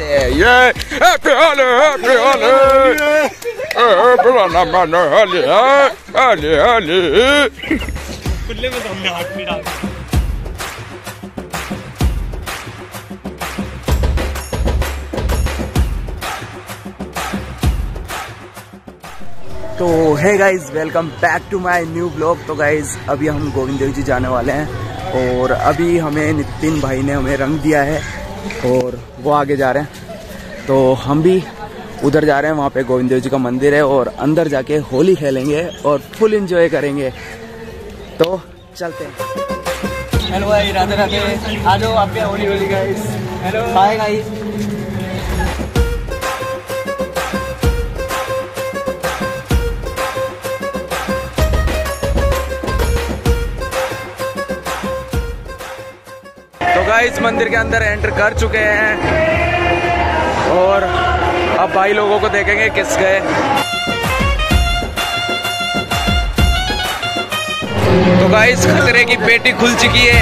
ये happy Holi happy Holi पुराना मन होली होली होली खुले में हमने हाथ में डाल। तो है guys welcome back to my new blog. तो गाइज अभी हम गोविंद देव जी जाने वाले हैं और अभी हमें नितिन भाई ने हमें रंग दिया है और वो आगे जा रहे हैं, तो हम भी उधर जा रहे हैं। वहाँ पे गोविंद देव जी का मंदिर है और अंदर जाके होली खेलेंगे और फुल एंजॉय करेंगे। तो चलते हैं। हेलो भाई, राधे राधे। आ जाओ आपके होली होली गाइस। Hello bye guys. तो गाइस मंदिर के अंदर एंटर कर चुके हैं और अब भाई लोगों को देखेंगे किस गए। तो गाइस खतरे की पेटी खुल चुकी है।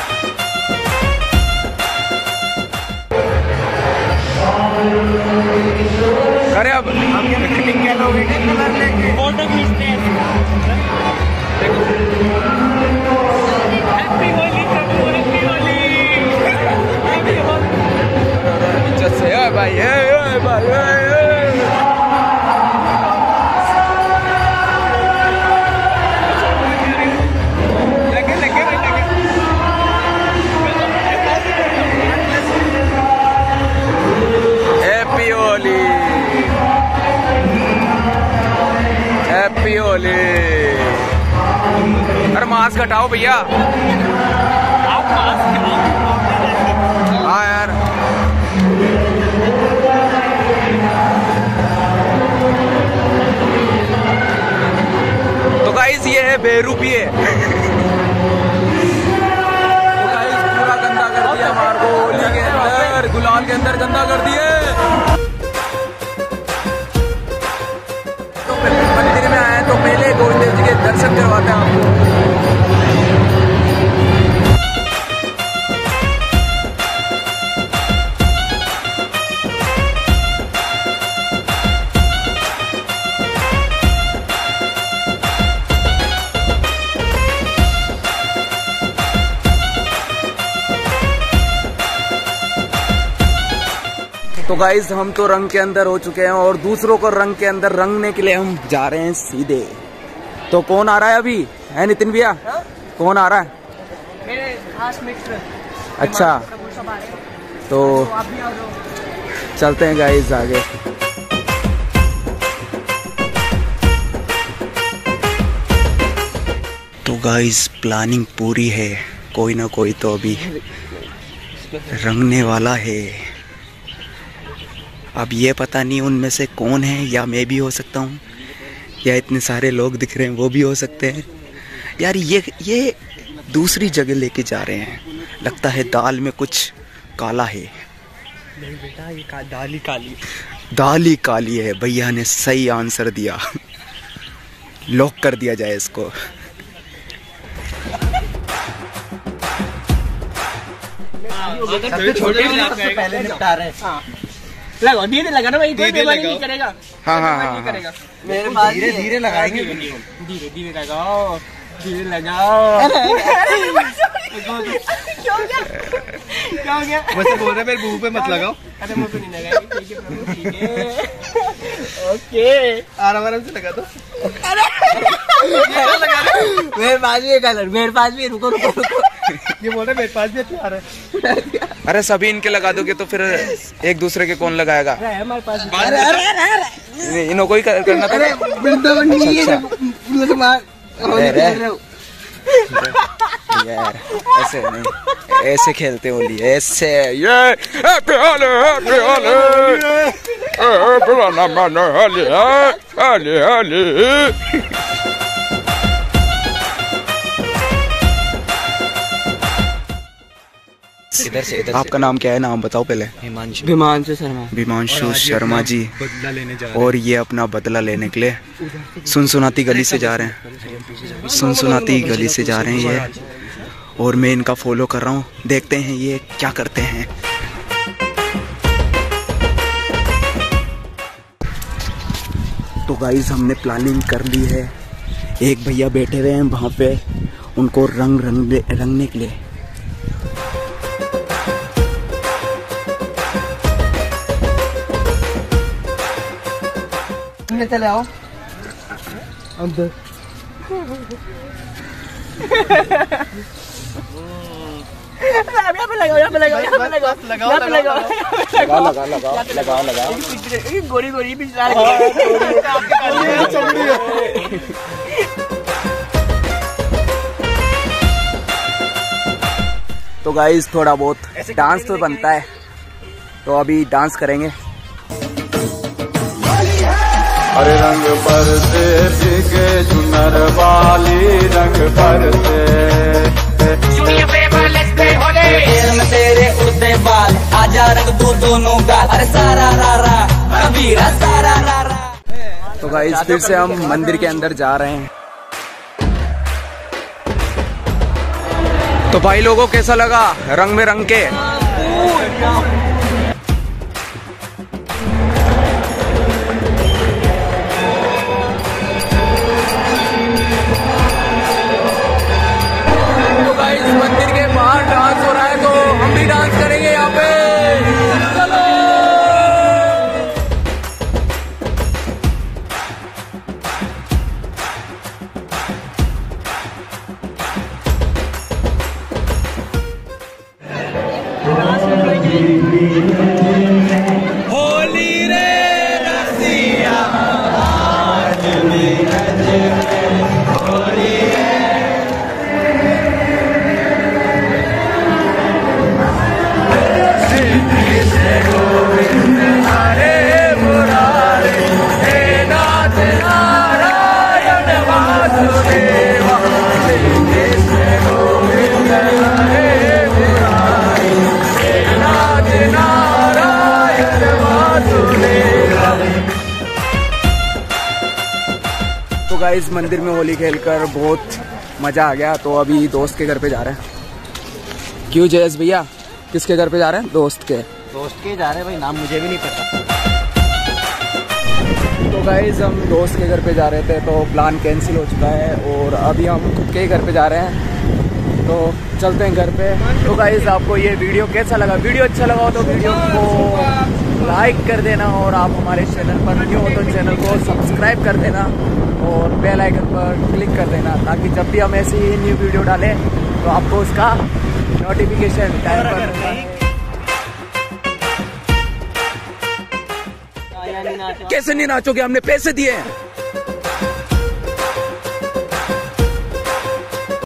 अरे अब क्या लोगे फोटो खींचते हैं। भाई भाई हैप्पी होली हैप्पी होली। अरे मास्क हटाओ भैया। आप मास्क हाँ यार। तो गाइस ये है बेरूपी है। तो गाइस पूरा गंदा कर दिया हमारे को होली के अंदर, गुलाल के अंदर गंदा कर दिए। तो मंदिर में आए तो पहले गोविंद देव जी के दर्शन करवाते हैं आपको। तो गाइस हम तो रंग के अंदर हो चुके हैं और दूसरों को रंग के अंदर रंगने के लिए हम जा रहे हैं सीधे। तो कौन आ रहा है अभी, है नितिन भैया? कौन आ रहा है? मेरे खास मित्र। अच्छा तो चलते हैं गाइस आगे। तो गाइस प्लानिंग पूरी है, कोई ना कोई तो अभी रंगने वाला है। अब ये पता नहीं उनमें से कौन है, या मैं भी हो सकता हूँ, या इतने सारे लोग दिख रहे हैं वो भी हो सकते हैं। यार ये दूसरी जगह लेके जा रहे हैं, लगता है दाल में कुछ काला है। नहीं बेटा, ये दाल ही काली। दाल ही काली है। भैया ने सही आंसर दिया। लॉक कर दिया जाए इसको। छोटे पहले निपटा रहे हैं। लगाओ धीरे लगा ना भाई, धीरे नहीं करेगा। हाँ हाँ हाँ करेगा। मेरे पास धीरे धीरे लगाएंगे। धीरे धीरे लगाओ, धीरे लगाओ। क्या हो गया? वैसे बोल रहे मेरे मुंह पे मत लगाओ। अरे मुंह पे नहीं लगाएंगे। ठीक है प्रभु, ठीक है। ओके आराम से लगा दो। मेरे पास भी कलर, मेरे पास भी। रुको रुको रुको, ये बोल रहे मेरे पास भी हथियार है। अरे सभी इनके लगा दोगे तो फिर एक दूसरे के कौन लगाएगा? हमारे पास इन्हों को ही करना था। यार ऐसे नहीं, ऐसे खेलते होली, ऐसे ये हैप्पी होली हैप्पी होली पुराना मन होली होली होली। इधर आपका नाम क्या है? नाम बताओ पहले। विमांशु शर्मा। विमांशु शर्मा जी। और ये अपना बदला लेने के लिए सुनसुनाती गली से जा रहे हैं, सुनसुनाती गली से जा रहे हैं ये। और मैं इनका फॉलो कर रहा हूँ, देखते हैं ये क्या करते हैं। तो गाइस हमने प्लानिंग कर ली है। एक भैया बैठे हुए हैं वहाँ पे, उनको रंगने के लिए। चले आओ अंदर। गोरी गोरी भी तो गाइस थोड़ा बहुत डांस तो बनता है, तो अभी डांस करेंगे। अरे रंग पर से भीगे चुनर वाली, रंग पर से तेरे उड़ते बाल, आजा रंग दो दोनों गाल, अरे सारा रारा कबीरा सारा रारा। तो गाइस फिर से हम मंदिर के अंदर जा रहे हैं। तो भाई लोगों कैसा लगा रंग में रंग के? मंदिर के बाहर डांस हो रहा है, तो हम भी डांस करेंगे यहाँ पे। चलो। होली रे रसिया तो गाइस मंदिर में होली खेलकर बहुत मज़ा आ गया। तो अभी दोस्त के घर पे जा रहे हैं। क्यों जयेश भैया, किसके घर पे जा रहे हैं? दोस्त के जा रहे हैं भाई, नाम मुझे भी नहीं पता। तो गाइस हम दोस्त के घर पे जा रहे थे, तो प्लान कैंसिल हो चुका है और अभी हम खुद के ही घर पे जा रहे हैं। तो चलते हैं घर पे। तो गाइस आपको ये वीडियो कैसा लगा? वीडियो अच्छा लगा हो तो वीडियो को लाइक कर देना, और आप हमारे चैनल पर न्यू हो तो चैनल को सब्सक्राइब कर देना और बेल आइकन पर क्लिक कर देना, ताकि जब भी हम ऐसी ही न्यू वीडियो डालें तो आपको उसका नोटिफिकेशन टाइम पर। कैसे नहीं नाचोगे? हमने पैसे दिए हैं।